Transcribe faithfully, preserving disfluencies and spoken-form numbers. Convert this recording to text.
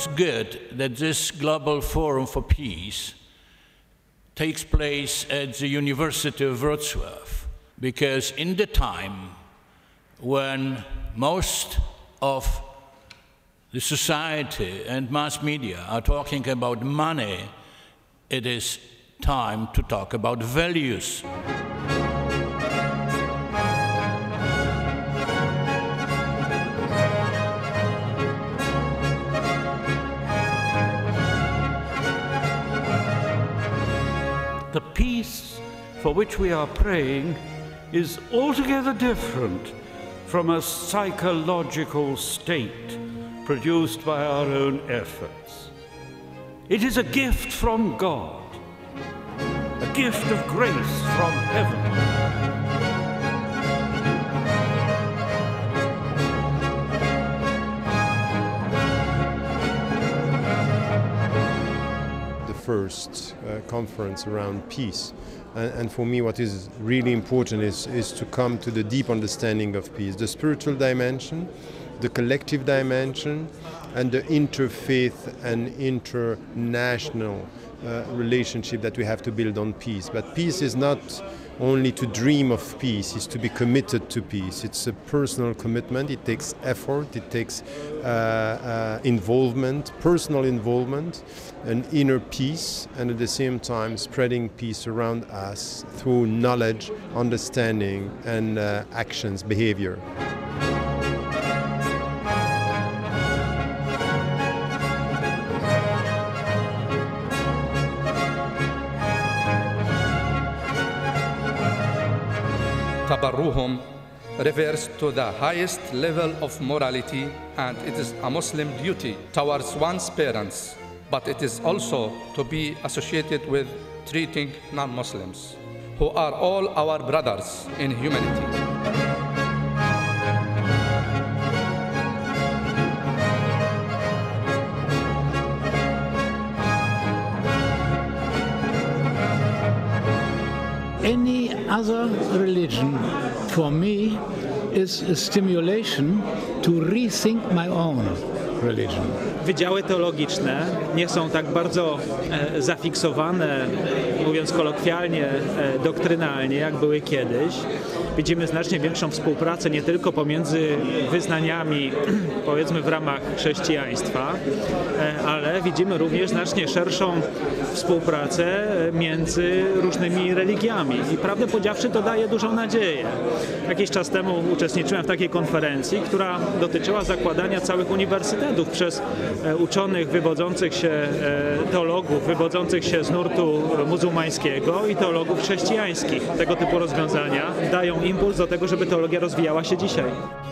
it's good that this Global Forum for Peace takes place at the University of Wrocław, because in the time when most of the society and mass media are talking about money, it is time to talk about values. The peace for which we are praying is altogether different from a psychological state produced by our own efforts. It is a gift from God, a gift of grace from heaven. First uh, conference around peace, and, and for me what is really important is, is to come to the deep understanding of peace, the spiritual dimension, the collective dimension, and the interfaith and international uh, relationship that we have to build on peace. But peace is not only to dream of peace, it's to be committed to peace. It's a personal commitment, it takes effort, it takes uh, uh, involvement, personal involvement, an inner peace, and at the same time spreading peace around us through knowledge, understanding, and uh, actions, behavior. Tabarruhum refers to the highest level of morality, and it is a Muslim duty towards one's parents, but it is also to be associated with treating non-Muslims, who are all our brothers in humanity. Any other religion, for me, is a stimulation to rethink my own religion. Wydziały teologiczne nie są tak bardzo e, zafiksowane, mówiąc kolokwialnie, e, doktrynalnie, jak były kiedyś. Widzimy znacznie większą współpracę nie tylko pomiędzy wyznaniami, powiedzmy w ramach chrześcijaństwa, e, ale widzimy również znacznie szerszą współpracę między różnymi religiami. I prawdę powiedziawszy, to daje dużą nadzieję. Jakiś czas temu uczestniczyłem w takiej konferencji, która dotyczyła zakładania całych uniwersytetów przez uczonych wywodzących się, teologów wywodzących się z nurtu muzułmańskiego i teologów chrześcijańskich. Tego typu rozwiązania dają impuls do tego, żeby teologia rozwijała się dzisiaj.